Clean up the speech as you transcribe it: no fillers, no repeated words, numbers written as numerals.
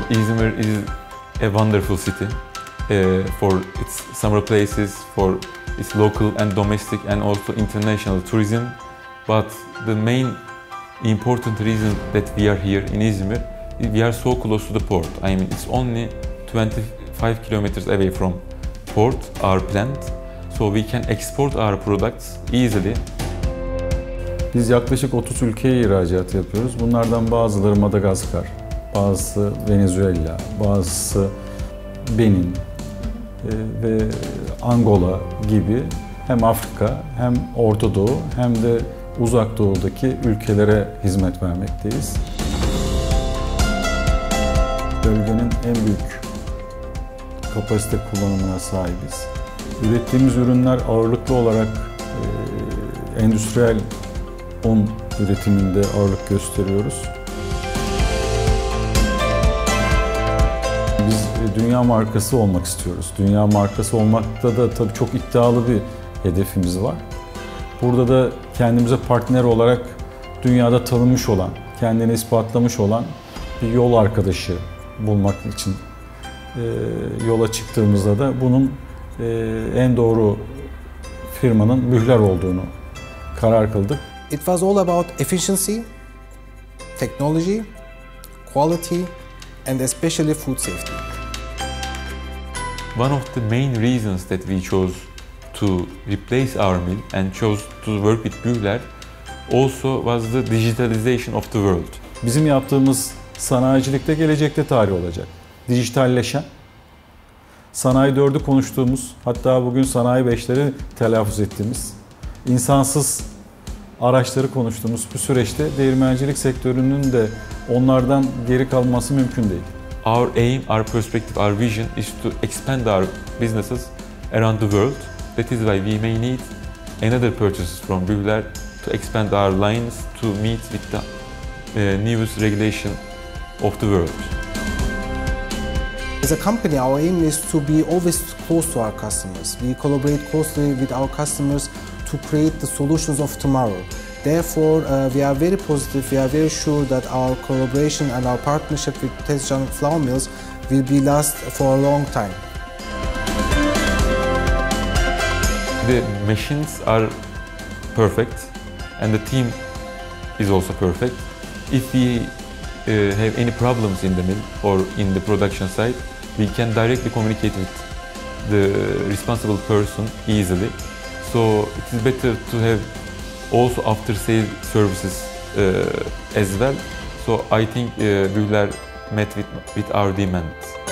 Izmir is a wonderful city for its summer places, for its local and domestic and also international tourism. But the main important reason that we are here in Izmir, we are so close to the port. I mean, it's only 25 kilometers away from port, our plant, so we can export our products easily. Biz yaklaşık 30 ülkeye ihracat yapıyoruz. Bunlardan bazıları Madagaskar, bazısı Venezuela, bazısı Benin ve Angola gibi hem Afrika hem Orta Doğu hem de Uzak Doğu'daki ülkelere hizmet vermekteyiz. Bölgenin en büyük kapasite kullanımına sahibiz. Ürettiğimiz ürünler ağırlıklı olarak endüstriyel un üretiminde ağırlık gösteriyoruz. Biz dünya markası olmak istiyoruz. Dünya markası olmakta da tabii çok iddialı bir hedefimiz var. Burada da kendimize partner olarak dünyada tanınmış olan, kendini ispatlamış olan bir yol arkadaşı bulmak için yola çıktığımızda da bunun en doğru firmanın Mühler olduğunu karar kıldık. It was all about efficiency, technology, quality, and especially food safety. One of the main reasons that we chose to replace our mill and chose to work with Mühler also was the digitalization of the world. Bizim yaptığımız sanayicilikte gelecekte tarih olacak. Dijitalleşen, Sanayi 4'ü konuştuğumuz, hatta bugün Sanayi 5'leri telaffuz ettiğimiz, insansız araçları konuştuğumuz bu süreçte değirmencilik sektörünün de onlardan geri kalması mümkün değil. Our aim, our perspective, our vision is to expand our businesses around the world. That is why we may need another purchases from Mühler to expand our lines to meet with the newest regulation of the world. As a company, our aim is to be always close to our customers. We collaborate closely with our customers to create the solutions of tomorrow. Therefore, we are very positive, we are very sure that our collaboration and our partnership with Tezcan flour mills will be last for a long time. The machines are perfect and the team is also perfect. If we have any problems in the mill or in the production site, we can directly communicate with the responsible person easily. So it is better to have also after-sale services as well. So I think Mühler met with our demand.